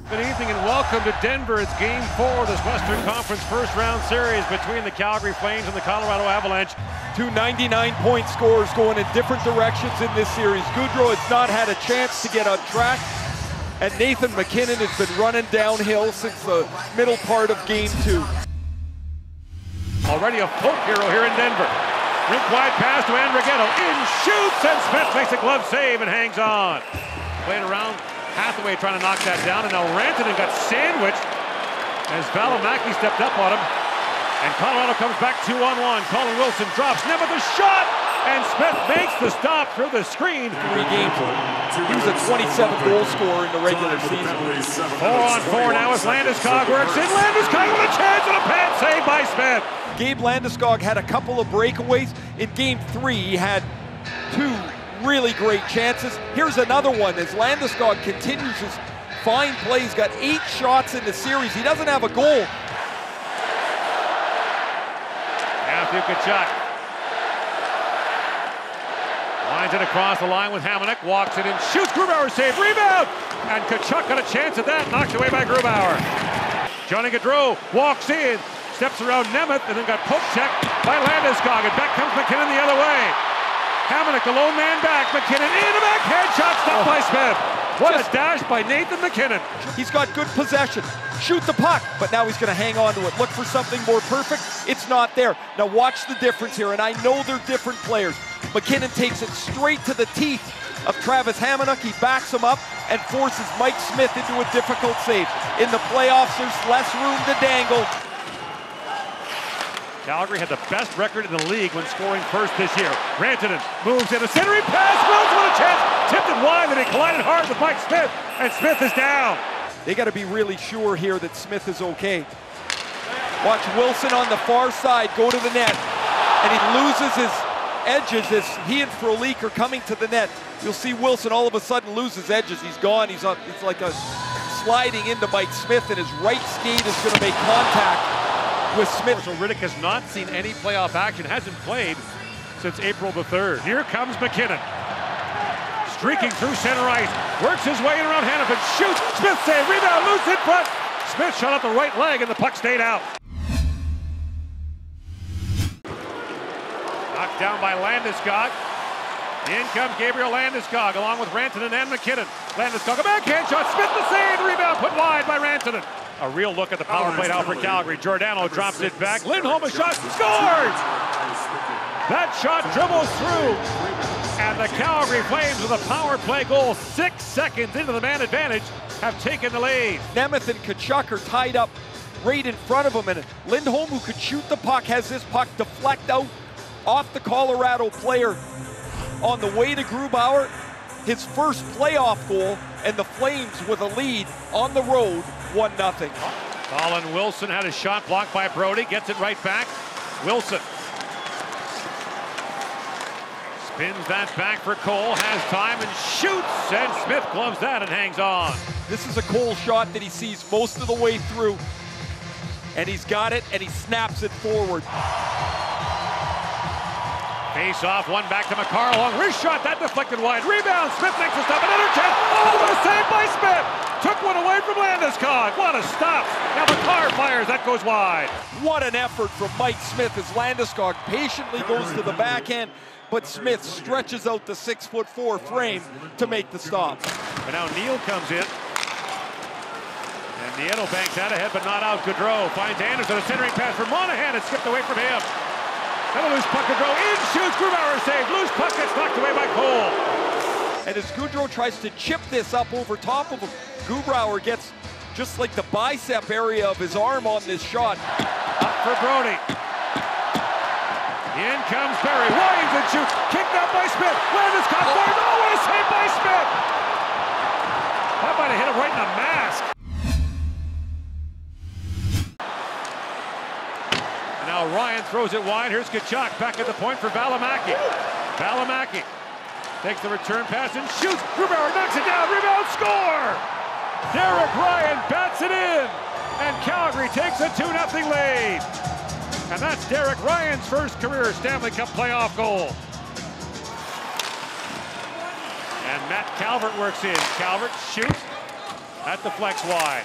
Good evening and welcome to Denver. It's Game 4 of this Western Conference first-round series between the Calgary Flames and the Colorado Avalanche. Two 99-point scorers going in different directions in this series. Gaudreau has not had a chance to get on track, and Nathan MacKinnon has been running downhill since the middle part of Game 2. Already a folk hero here in Denver. Rink-wide pass to Andrighetto. In shoots, and Smith makes a glove save and hangs on. Played around. Hathaway trying to knock that down, and now Rantanen got sandwiched as Valimaki stepped up on him. And Colorado comes back 2-on-1. Colin Wilson drops Nemeth a shot, and Smith makes the stop through the screen. 3 games. He was a 27-goal scorer in the regular season. 4-on-4 now as Landeskog works in. Landeskog with a chance and a pad save by Smith. Gabe Landeskog had a couple of breakaways. In Game 3, he had 2 really great chances. Here's another one as Landeskog continues his fine play. He's got 8 shots in the series. He doesn't have a goal. Matthew Tkachuk lines it across the line with Hamonic, walks it in, shoots, Grubauer save, rebound! And Tkachuk got a chance at that, knocked away by Grubauer. Johnny Gaudreau walks in, steps around Nemeth, and then got poke checked by Landeskog, and back comes MacKinnon the other way. Hamonic, the lone man back, MacKinnon in the backhand shot, stopped by Smith. What a dash by Nathan MacKinnon. He's got good possession. Shoot the puck, but now he's going to hang on to it. Look for something more perfect. It's not there. Now watch the difference here, and I know they're different players. MacKinnon takes it straight to the teeth of Travis Hamonic. He backs him up and forces Mike Smith into a difficult save. In the playoffs, there's less room to dangle. Calgary had the best record in the league when scoring first this year. Rantanen moves in a centering pass. Wilson with a chance. Tipped it wide, and he collided hard with Mike Smith. And Smith is down. They got to be really sure here that Smith is okay. Watch Wilson on the far side go to the net. And he loses his edges as he and Frolik are coming to the net. You'll see Wilson all of a sudden lose his edges. He's gone. He's like a sliding into Mike Smith, and his right skate is going to make contact with Smith. So Rittich has not seen any playoff action, hasn't played since April the 3rd. Here comes MacKinnon. Streaking through center ice, works his way in around Hanifin, shoots, Smith save, rebound, loose in front. Smith shot out the right leg and the puck stayed out. Knocked down by Landeskog. In comes Gabriel Landeskog along with Rantanen and MacKinnon. Landeskog, a backhand shot, Smith the save, rebound put wide by Rantanen. A real look at the power play now for Calgary. Giordano drops it back. Lindholm a shot, scores! That shot dribbles through. And the Calgary Flames with a power play goal 6 seconds into the man advantage have taken the lead. Nemeth and Tkachuk are tied up right in front of him, and Lindholm, who could shoot the puck, has this puck deflect out off the Colorado player on the way to Grubauer. His first playoff goal, and the Flames with a lead on the road, 1-0. Colin Wilson had a shot blocked by Brody, gets it right back. Wilson spins that back for Cole, has time and shoots, and Smith gloves that and hangs on. This is a Cole shot that he sees most of the way through, and he's got it, and he snaps it forward. Face off, one back to Makar, long wrist shot, that deflected wide. Rebound, Smith makes a stop, another chance. Oh, what a save by Smith! Took one away from Landeskog. What a stop! Now Makar fires, that goes wide. What an effort from Mike Smith as Landeskog patiently goes to the backhand, but Smith stretches out the 6'4" frame to make the stop. And now Neal comes in. And Nieto banks out ahead, but not out. Gaudreau finds Anderson, a centering pass for Monahan. It skipped away from him. And a loose puck, Gaudreau in, shoots, Grubauer saved. Loose puck gets knocked away by Cole. And as Gaudreau tries to chip this up over top of him, Grubauer gets just like the bicep area of his arm on this shot. Up for Brody. In comes Barry, winds and shoots, kicked out by Smith. Landeskog fires, oh, what a save by Smith! That might have hit him right in the mask. Now Ryan throws it wide. Here's Tkachuk back at the point for Valimaki. Valimaki takes the return pass and shoots. Grubauer knocks it down. Rebound, score! Derek Ryan bats it in. And Calgary takes a 2-0 lead. And that's Derek Ryan's first career Stanley Cup playoff goal. And Matt Calvert works in. Calvert shoots. at the flex wide.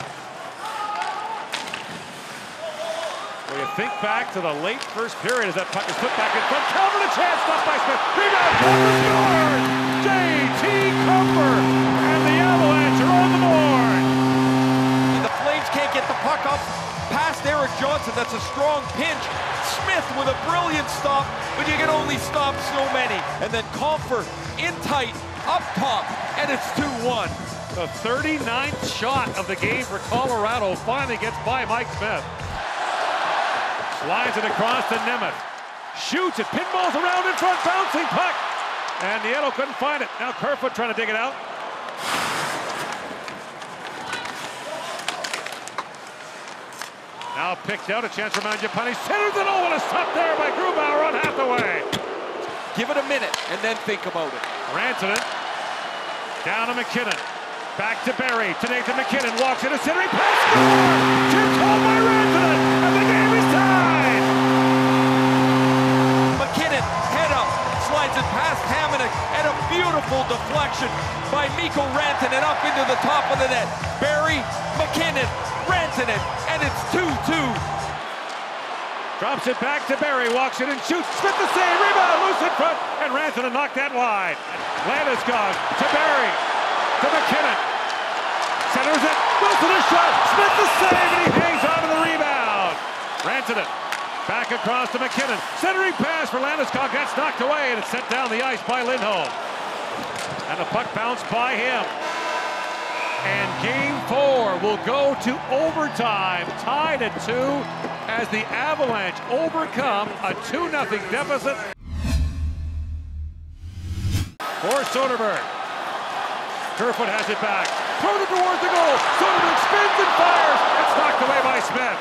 Well, you think back to the late first period as that puck is put back in front. Comfer a chance, stopped by Smith. Rebound, Comfer scores! J.T. Comfer, and the Avalanche are on the board. The Flames can't get the puck up past Erik Johnson. That's a strong pinch. Smith with a brilliant stop, but you can only stop so many. And then Comfer in tight, up top, and it's 2-1. The 39th shot of the game for Colorado finally gets by Mike Smith. Slides it across to Nemeth. Shoots it, pinballs around in front, bouncing puck. And Nieto couldn't find it. Now Kerfoot trying to dig it out. Now picked out, a chance for Mangiapane. Centers it, oh, and a stop there by Grubauer on Hathaway. Give it a minute and then think about it. Rantanen down to McKinnon. Back to Barrie, to Nathan McKinnon. Walks into centering pass. Score! Tipped home by Rantanen, and the game is tied. McKinnon, head up, slides it past Hamonic, and a beautiful deflection by Mikko Rantanen up into the top of the net. Barrie, McKinnon, Rantanen, and it's 2-2. Drops it back to Barrie, walks it and shoots. Smith the save, rebound, loose in front, and Rantanen knocked that wide. Landeskog to Barrie, to McKinnon. Centers it, Wilson a shot, Smith the save, and he hangs on to the rebound. Rantanen back across to McKinnon. Centering pass for Landeskog, that's knocked away, and it's sent down the ice by Lindholm. And the puck bounced by him. And game 4 will go to overtime, tied at 2, as the Avalanche overcome a 2-0 deficit. For Soderberg. Kerfoot has it back. Throws it towards the goal. Soderberg spins and fires. It's knocked away by Smith.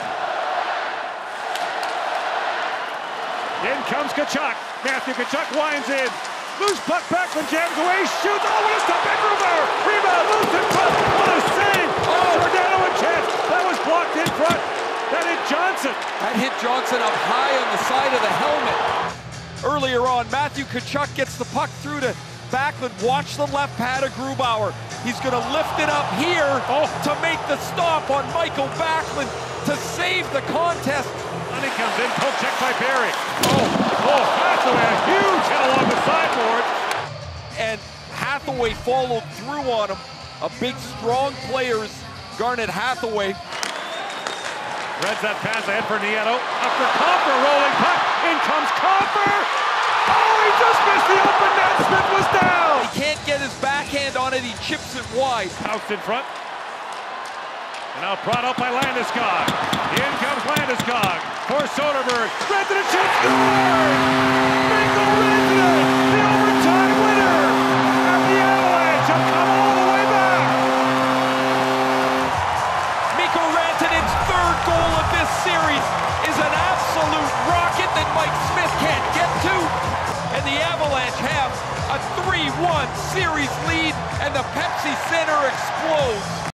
In comes Tkachuk. Matthew Tkachuk winds in. Loose puck back from jams away, shoots. Oh, what a stop by Grubauer. Rebound, loose in front. What a save. Oh, Giordano a chance. That was blocked in front. That hit Johnson. That hit Johnson up high on the side of the helmet. Earlier on, Matthew Tkachuk gets the puck through to Backlund. Watch the left pad of Grubauer. He's going to lift it up here to make the stop on Michael Backlund to save the contest. Money comes in, poke check by Barrie. Oh, Hathaway, a huge hit along the sideboard. And Hathaway followed through on him. A big, strong player is Garnet Hathaway. Reds that pass ahead for Nieto. Up for Comfer, rolling puck. In comes Comfer. Oh, he just missed the open net. Smith was down. He can't get his backhand on it. He chips it wide. Out in front. And now brought up by Landeskog. In comes Landeskog for Soderberg. Rantanen shoots, scores! Mikko Rantanen, the overtime winner! And the Avalanche have come all the way back! Mikko Rantanen's third goal of this series is an absolute rocket that Mike Smith can't get to. And the Avalanche have a 3-1 series lead, and the Pepsi Center explodes.